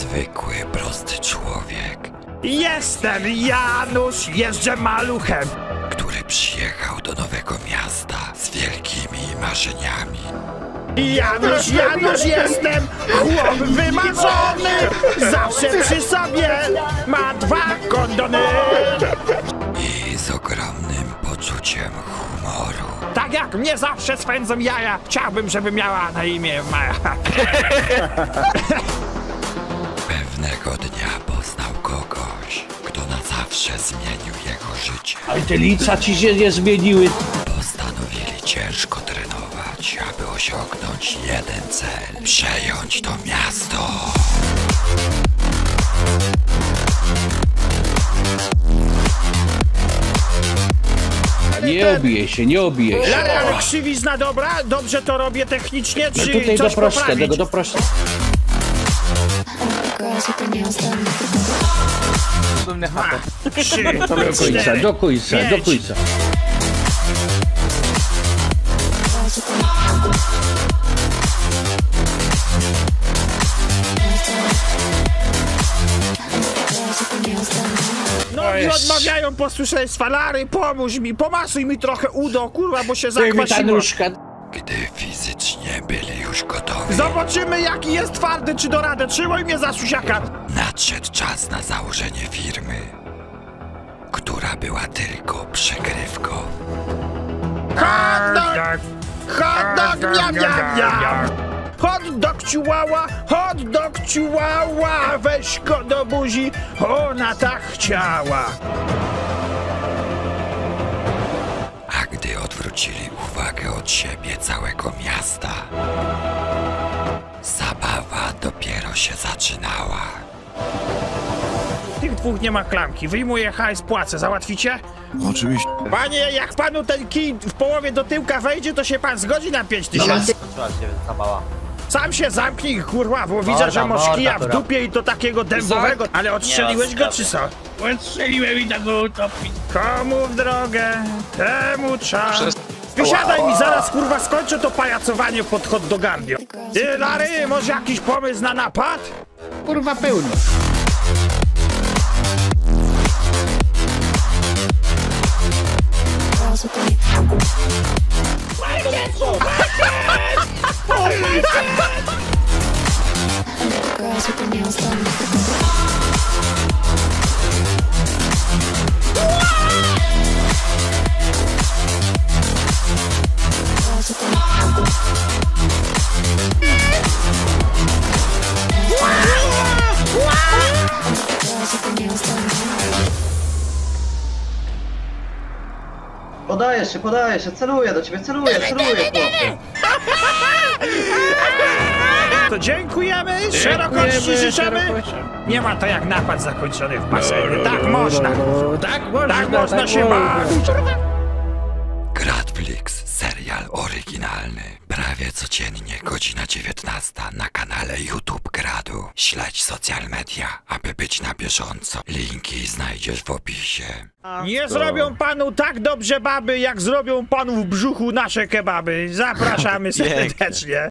Zwykły, prosty człowiek, Jestem Janusz, jeżdżę maluchem, który przyjechał do nowego miasta z wielkimi marzeniami. Janusz jestem, chłop wymarzony, zawsze przy sobie ma 2 kondony. I z ogromnym poczuciem humoru. Tak jak mnie zawsze swędzą jaja, chciałbym, żeby miała na imię Maja. Pewnego dnia poznał kogoś, kto na zawsze zmienił jego życie. Ale te lica ci się nie zmieniły. Postanowili ciężko trenować, aby osiągnąć jeden cel. Przejąć to miasto. Nie obije się, nie obije się. Lary, ale krzywizna dobra? Dobrze to robię technicznie, No czy tutaj coś do prostego, poprawić? do prostego. Dumny chatę. 3, Do końca, do końca, do końca. No i odmawiają posłuszeństwa. Lary, pomóż mi, pomasuj mi trochę udo, kurwa, bo się Daj mi ta zakwasiło. nóżka. Gdy fizycznie byli już gotowi, Zobaczymy, jaki jest twardy, czy do rady. Trzymaj mnie za susiaka. nadszedł czas na założenie firmy, która była tylko przykrywką. Hot dog, miam, miam, miam. Hot dog ciułała, weź go do buzi, ona tak chciała. A gdy odwrócili uwagę od siebie całego miasta, zabawa dopiero się zaczynała. Tych 2 nie ma klamki, wyjmuję hajs, płacę, załatwicie? Oczywiście. Panie, jak panu ten kij w połowie do tyłka wejdzie, to się pan zgodzi na 5000? Zabawa. Sam się zamknij, kurwa, bo widzę, że masz kija w dupie i to takiego dębowego. Ale odstrzeliłeś go, czy co? Odstrzeliłem i tak go utopić. Komu w drogę, temu czas. Wysiadaj mi zaraz, kurwa, skończę to pajacowanie pod hot dogami. Ty, Lary, może jakiś pomysł na napad? Kurwa pełno. Podaję się, celuję do ciebie, celuję, chłopie. To dziękujemy, szerokości życzymy. Nie ma to jak napad zakończony w basenie. Tak można. Tak można się bawić. Gradflix, serial oryginalny. Prawie codziennie, godzina 19 na kanale YouTube Gradu. Śledź social media, aby być na bieżąco. Linki znajdziesz w opisie. Nie zrobią panu tak dobrze baby, jak zrobią panu w brzuchu nasze kebaby. Zapraszamy serdecznie.